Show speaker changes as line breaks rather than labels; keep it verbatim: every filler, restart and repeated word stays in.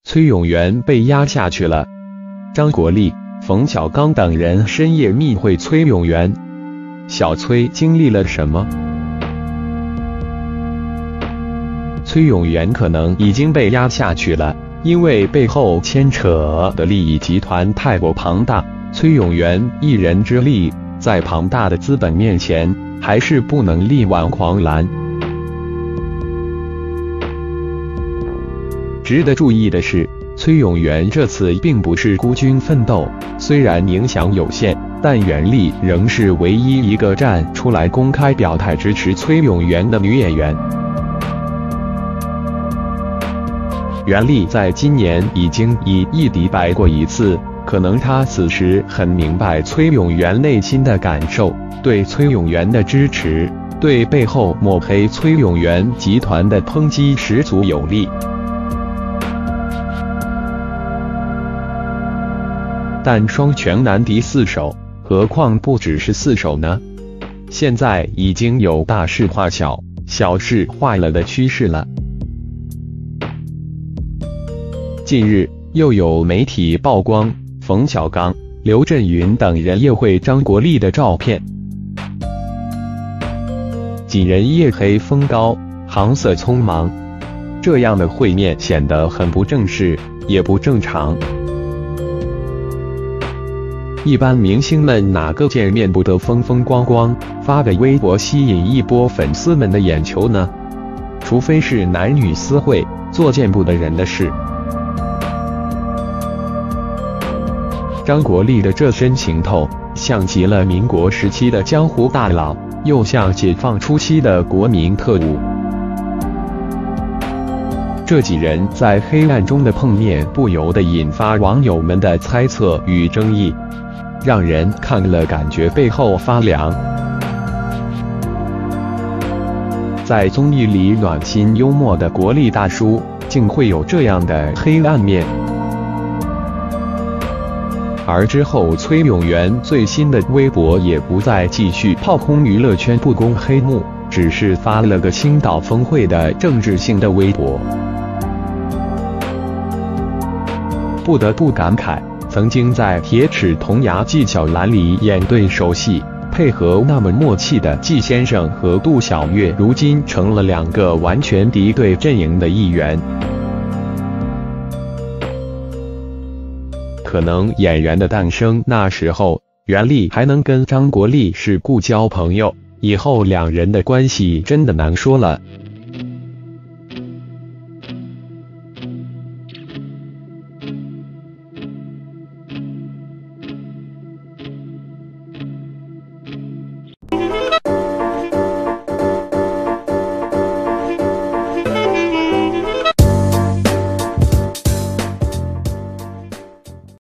崔永元被压下去了。张国立、冯小刚等人深夜密会崔永元。小崔经历了什么？崔永元可能已经被压下去了，因为背后牵扯的利益集团太过庞大，崔永元一人之力，在庞大的资本面前，还是不能力挽狂澜。值得注意的是，崔永元这次并不是孤军奋斗，虽然影响有限，但袁立仍是唯一一个站出来公开表态支持崔永元的女演员。袁立在今年已经以一敌百过一次，可能他此时很明白崔永元内心的感受，对崔永元的支持，对背后抹黑崔永元集团的抨击十足有力。但双拳难敌四手，何况不只是四手呢？现在已经有大事化小，小事化了的趋势了。近日，又有媒体曝光冯小刚、刘震云等人夜会张国立的照片。几人夜黑风高，行色匆忙，这样的会面显得很不正式，也不正常。一般明星们哪个见面不得风风光光，发个微博吸引一波粉丝们的眼球呢？除非是男女私会，作践不得人的事。张国立的这身行头，像极了民国时期的江湖大佬，又像解放初期的国民特务。这几人在黑暗中的碰面，不由得引发网友们的猜测与争议，让人看了感觉背后发凉。在综艺里暖心幽默的国立大叔，竟会有这样的黑暗面。而之后崔永元最新的微博也不再继续炮轰娱乐圈不公黑幕，只是发了个青岛峰会的政治性的微博。不得不感慨，曾经在铁齿铜牙纪晓岚里演对手戏，配合那么默契的纪先生和杜小月，如今成了两个完全敌对阵营的一员。可能演员的诞生那时候，袁立还能跟张国立是故交朋友，以后两人的关系真的难说了。